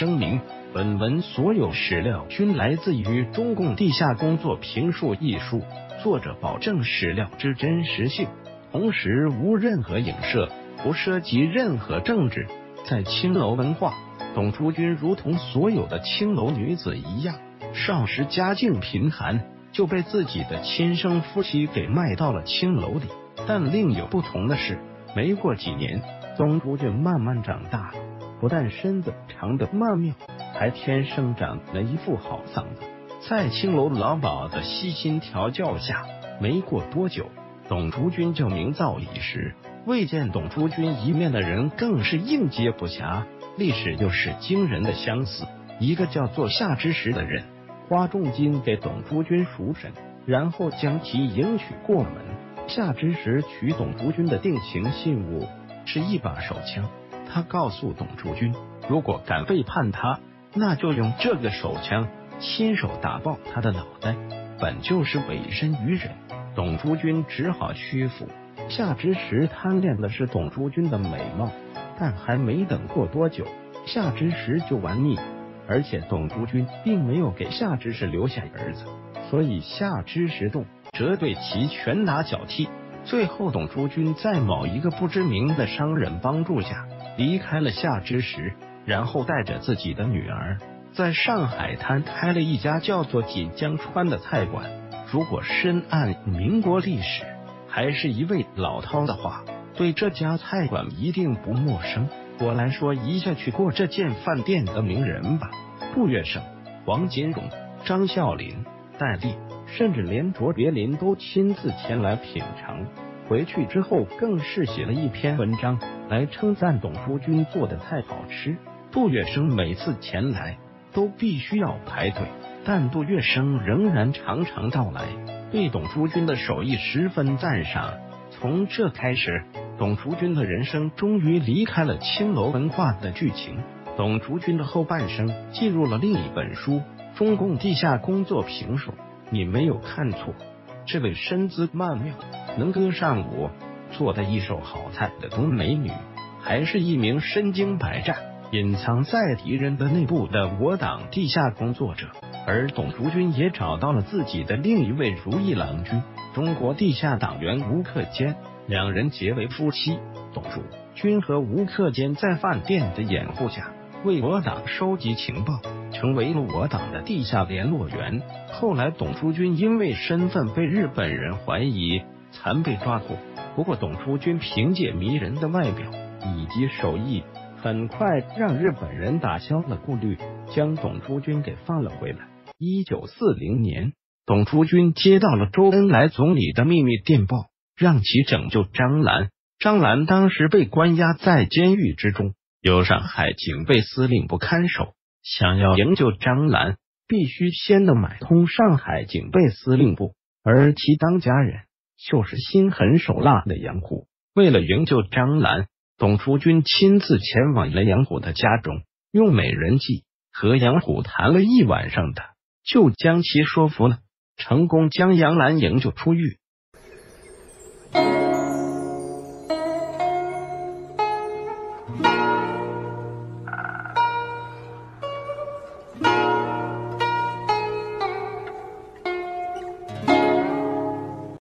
声明：本文所有史料均来自于中共地下工作评述一书，作者保证史料之真实性，同时无任何影射，不涉及任何政治。在青楼文化，董竹君如同所有的青楼女子一样，少时家境贫寒，就被自己的亲生夫妻给卖到了青楼里。但另有不同的是，没过几年，董竹君慢慢长大了，不但身子长得曼妙，还天生长了一副好嗓子。在青楼老鸨的悉心调教下，没过多久，董竹君就名噪一时。未见董竹君一面的人更是应接不暇。历史又是惊人的相似，一个叫做夏之时的人花重金给董竹君赎身，然后将其迎娶过门。夏之时娶董竹君的定情信物是一把手枪，他告诉董竹君，如果敢背叛他，那就用这个手枪亲手打爆他的脑袋。本就是委身于人，董竹君只好屈服。夏之时贪恋的是董竹君的美貌，但还没等过多久，夏之时就玩腻，而且董竹君并没有给夏之时留下儿子，所以夏之时动辄对其拳打脚踢。最后董竹君在某一个不知名的商人帮助下离开了夏之时，然后带着自己的女儿在上海滩开了一家叫做锦江川的菜馆。如果深谙民国历史，还是一位老饕的话，对这家菜馆一定不陌生。我来说一下去过这间饭店的名人吧：杜月笙、王金荣、张啸林、戴笠，甚至连卓别林都亲自前来品尝。回去之后更是写了一篇文章来称赞董竹君做的菜好吃。杜月笙每次前来都必须要排队，但杜月笙仍然常常到来，对董竹君的手艺十分赞赏。从这开始，董竹君的人生终于离开了青楼文化的剧情。董竹君的后半生进入了另一本书《中共地下工作评述》。你没有看错，这位身姿曼妙、能歌善舞、做的一手好菜的东美女，还是一名身经百战、隐藏在敌人的内部的我党地下工作者。而董竹君也找到了自己的另一位如意郎君，中国地下党员吴克坚，两人结为夫妻。董竹君和吴克坚在饭店的掩护下，为我党收集情报，成为了我党的地下联络员。后来董竹君因为身份被日本人怀疑，惨被抓获。不过董竹君凭借迷人的外表以及手艺，很快让日本人打消了顾虑，将董竹君给放了回来。1940年，董竹君接到了周恩来总理的秘密电报，让其拯救张澜。张澜当时被关押在监狱之中，由上海警备司令部看守。想要营救张澜，必须先能买通上海警备司令部，而其当家人就是心狠手辣的杨虎。为了营救张澜，董竹君亲自前往了杨虎的家中，用美人计和杨虎谈了一晚上的，就将其说服了，成功将杨澜营救出狱。